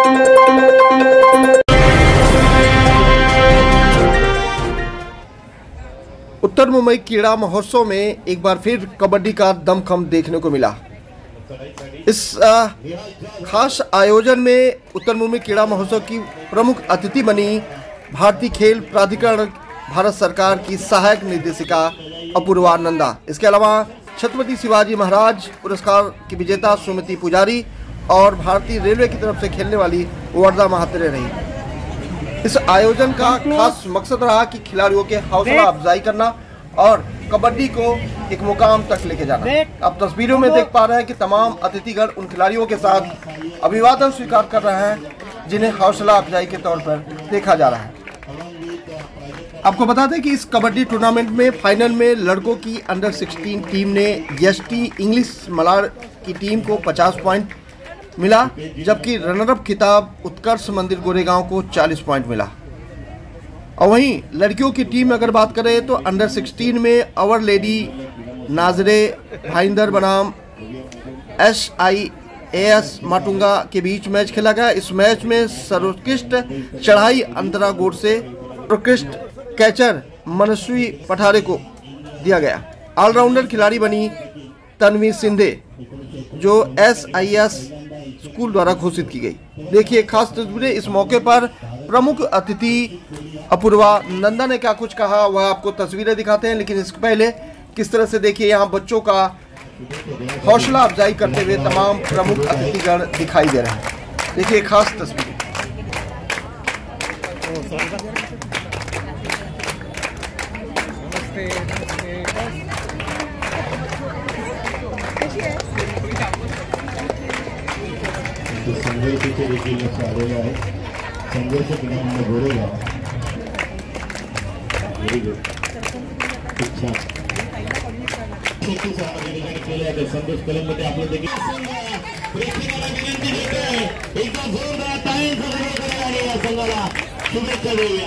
उत्तर मुंबई क्रीड़ा महोत्सव में एक बार फिर कबड्डी का दमखम देखने को मिला। इस खास आयोजन में उत्तर मुंबई क्रीड़ा महोत्सव की प्रमुख अतिथि बनी भारतीय खेल प्राधिकरण भारत सरकार की सहायक निर्देशिका अपूर्वा नंदा। इसके अलावा छत्रपति शिवाजी महाराज पुरस्कार की विजेता सुमति पुजारी और भारतीय रेलवे की तरफ से खेलने वाली वर्धा महात्रे रही। इस आयोजन का खास मकसद रहा कि खिलाड़ियों के हौसला अफजाई करना और कबड्डी को एक मुकाम तक लेके जाना। आप तस्वीरों में देख पा रहे हैं कि तमाम अतिथिगण उन खिलाड़ियों के साथ अभिवादन स्वीकार कर रहे हैं जिन्हें हौसला अफजाई के तौर पर देखा जा रहा है। आपको बता दें कि इस कबड्डी टूर्नामेंट में फाइनल में लड़कों की अंडर 16 टीम ने एसटी इंग्लिश मलार की टीम को 50 पॉइंट मिला, जबकि रनरअप खिताब उत्कर्ष मंदिर गोरेगांव को 40 पॉइंट मिला। और वहीं लड़कियों की टीम अगर बात करें तो अंडर 16 में अवर लेडी नाजरे भाईंदर बनाम SIAS माटुंगा के बीच मैच खेला गया। इस मैच में सर्वोत्कृष्ट चढ़ाई अंतरा गोड से सर्वोत्कृष्ट कैचर मनस्वी पठारे को दिया गया। ऑलराउंडर खिलाड़ी बनी तन्वी सिंधे जो SIS स्कूल द्वारा घोषित की गई। देखिए खास तस्वीरें। इस मौके पर प्रमुख अतिथि अपूर्वा नंदा ने क्या कुछ कहा वह आपको तस्वीरें दिखाते हैं, लेकिन इसके पहले किस तरह से देखिए यहाँ बच्चों का हौसला अफजाई करते हुए तमाम प्रमुख अतिथिगण दिखाई दे रहे हैं। देखिए खास तस्वीरें। संघर्षाचे देखील लक्ष आलेलं आहे। संघर्ष ग्राउंड गोरेगाव व्हेरी गुड, खूप छान केले आहे। संतोष कलममध्ये आपलं देखील प्रेक्षकांना विनंती करतोय एकदा जोरदार टाळ्यांचा गजर करा आणि या संघाला शुभेच्छा देऊया।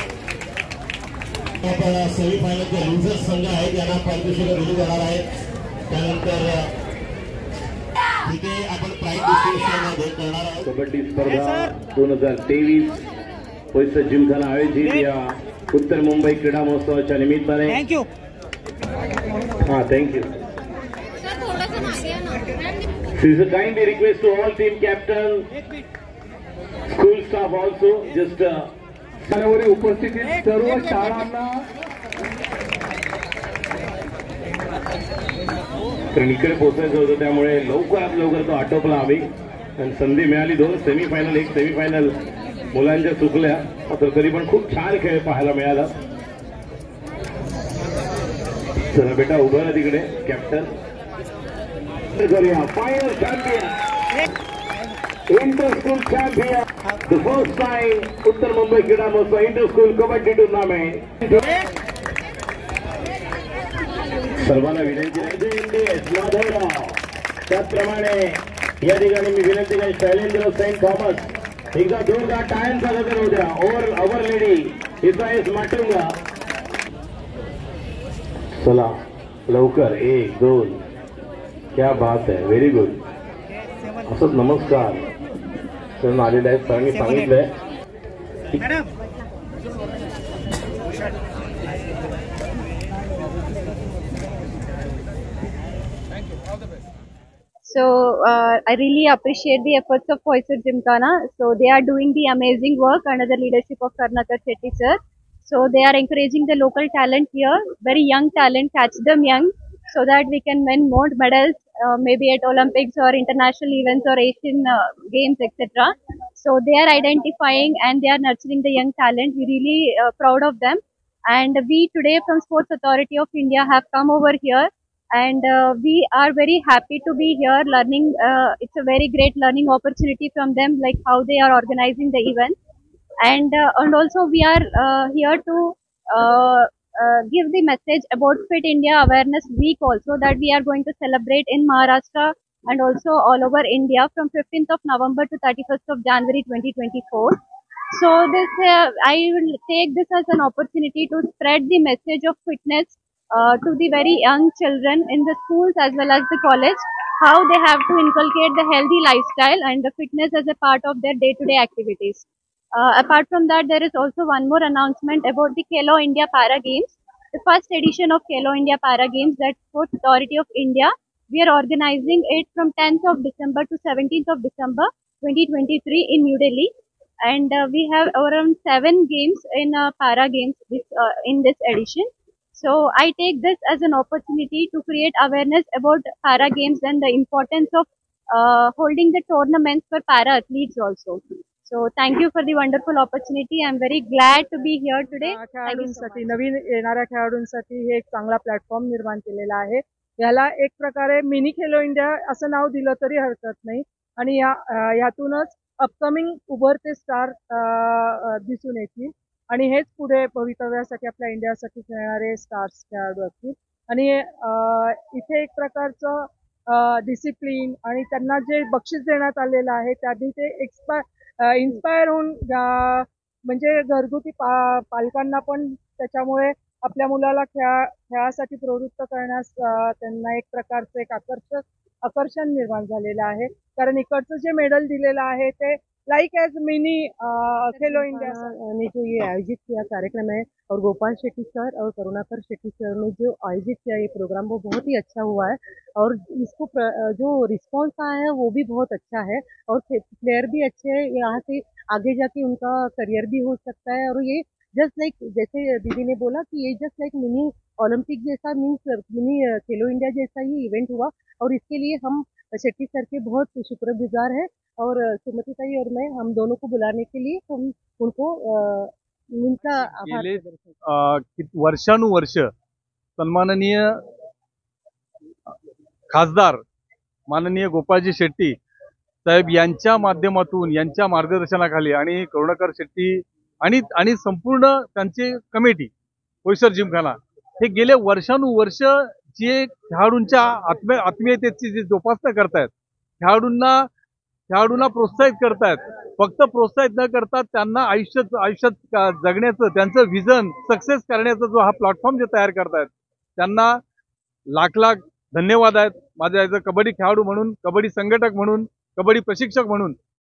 आपण सेमीफायनलचे लुझर संघ आहेत यांना पारितोषिकं दिली जाणार आहेत। त्यानंतर कबड्डी स्पर्धा 2023 परिषद जिमखाना आयोजित या उत्तर मुंबई क्रीडा महोत्सवाच्या निमित्ताने thank you. This is a kindly request to all team captain, school staff also just सर्वरी उपस्थित सर्व शाळांना कारण इकडे पोहोचायचं होतं त्यामुळे लवकरात लवकर तो आटोपला आम्ही आणि संधी मिळाली। 2 सेमीफायनल 1 सेमीफायनल मुलांच्या चुकल्या, तर तरी पण खूप छान खेळ पाहायला मिळाला। चला बेटा उभा राहा तिकडे captain. Final champion inter school champion the first time उत्तर मुंबई क्रीडा महोत्सव इंटर स्कूल कबड्डी टूर्नामेंट। सर्वांना विनंती आहे त्याचप्रमाणे या ठिकाणी मी विनंती करेन शैलेंद्र सेंट थॉमस एकदा जोरदार टाळ्यांचा गजर होऊ द्या। Our lady SIS Matunga. चला लवकर 1 2 क्या बात है, व्हेरी गुड। असंच नमस्कार सर आलेले आहेत, सरांनी सांगितलंय। So I really appreciate the efforts of Hoysur Gymkhana. So they are doing the amazing work under the leadership of Karnataka Shetty sir. So they are encouraging the local talent here, very young talent, catch them young, so that we can win more medals, maybe at Olympics or international events or Asian games, etc. So they are identifying and they are nurturing the young talent. We really proud of them. And we today from Sports Authority of India have come over here. And we are very happy to be here learning. It's a very great learning opportunity from them, like how they are organizing the event. And also we are here to give the message about Fit India Awareness Week also, that we are going to celebrate in Maharashtra and also all over India from 15th of November to 31st of January 2024. So this I will take this as an opportunity to spread the message of fitness to the very young children in the schools as well as the college, how they have to inculcate the healthy lifestyle and the fitness as a part of their day-to-day activities. Apart from that, there is also one more announcement about the Khelo India Para Games. The first edition of Khelo India Para Games, that Sports Authority of India, we are organizing it from 10th of December to 17th of December 2023 in New Delhi. And we have around 7 games in Para Games in this edition. So I take this as an opportunity to create awareness about para games and the importance of holding the tournaments for para athletes also. So thank you for the wonderful opportunity. I'm very glad to be here today. Thank you so खेळाडूंसाठी much. नवीन येणाऱ्या खेळाडूंसाठी हे एक चांगला platform निर्माण केलेला आहे. याला एक प्रकारे मिनी खेलो इंडिया असं नाव दिलं तरी हरकत नाही आणि यातूनच अपकमिंग उभरते स्टार दिसून येतील आणि हेच पुढे भवितव्यासाठी आपल्या इंडियासाठी खेळणारे स्टार्स खेळाडू असतील आणि इथे एक प्रकारचं डिसिप्लिन आणि त्यांना जे बक्षीस देण्यात आलेलं आहे त्याआधी ते इन्स्पायर होऊन म्हणजे घरगुती पालकांना पण त्याच्यामुळे आपल्या मुलाला खेळासाठी प्रवृत्त करण्यास त्यांना एक प्रकारचं एक आकर्षण निर्माण झालेलं आहे. कारण इकडचं जे मेडल दिलेलं आहे ते like as mini Khelo India ने जो ये आयोजित किया कार्यक्रम है और गोपाल शेट्टी सर और करुणाकर शेट्टी सर ने जो आयोजित किया ये प्रोग्राम वो बहुत ही अच्छा हुआ है और इसको जो रिस्पांस आया है वो भी बहुत अच्छा है और प्लेयर भी अच्छे हैं. यहाँ से आगे जाके उनका करियर भी हो सकता है और ये जस्ट लाइक जैसे दीदी ने बोला कि ये जस्ट लाइक मिनी ओलंपिक जैसा मीन्स मिनी खेलो इंडिया जैसा ही इवेंट हुआ और इसके लिए हम शेट्टी सर के बहुत शुक्रगुजार हैं और सुमति ताई और मैं हम दोनों को बुलाने के लिए हम उनको उनका आभार गेले प्रदर्शन करते हैं. वर्षानुवर्ष सन्माननीय खासदार माननीय गोपाळजी शेट्टी साहेब यांच्या माध्यमातून यांच्या मार्गदर्शनाखाली आणि करुणाकर शेट्टी आणि संपूर्ण त्यांची कमिटी बोईसर जिमखाना हे गेले वर्षानुवर्ष जे खेळाडूंच्या आत्मीयतेची जी जोपासना करतायत, खेळाडूंना प्रोत्साहित करतायत. फक्त प्रोत्साहित न करता त्यांना आयुष्यात जगण्याचं त्यांचं विजन सक्सेस करण्याचा जो हा प्लॅटफॉर्म जे तयार करतायत त्यांना लाख लाख धन्यवाद आहेत. माझ्या ॲज अ कबड्डी खेळाडू म्हणून, कबड्डी संघटक म्हणून, कबड्डी प्रशिक्षक म्हणून